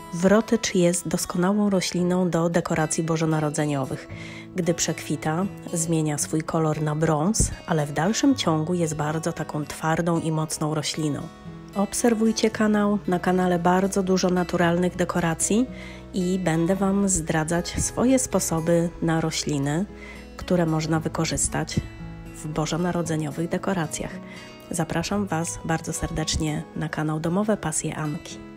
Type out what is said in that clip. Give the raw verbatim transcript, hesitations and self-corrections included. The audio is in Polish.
Wrotycz jest doskonałą rośliną do dekoracji bożonarodzeniowych. Gdy przekwita, zmienia swój kolor na brąz, ale w dalszym ciągu jest bardzo taką twardą i mocną rośliną. Obserwujcie kanał, na kanale bardzo dużo naturalnych dekoracji i będę Wam zdradzać swoje sposoby na rośliny, które można wykorzystać w bożonarodzeniowych dekoracjach. Zapraszam Was bardzo serdecznie na kanał Domowe Pasje Anki.